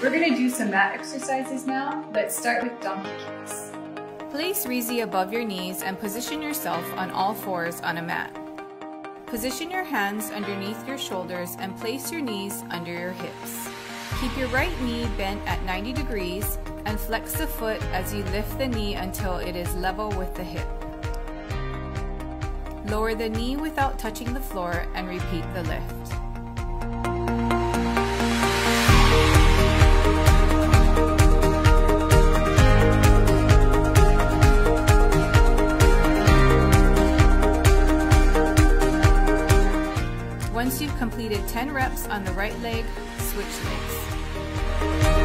We're gonna do some mat exercises now. Let's start with donkey kicks. Place Reezy above your knees and position yourself on all fours on a mat. Position your hands underneath your shoulders and place your knees under your hips. Keep your right knee bent at 90 degrees and flex the foot as you lift the knee until it is level with the hip. Lower the knee without touching the floor and repeat the lift. Once you've completed 10 reps on the right leg, switch legs.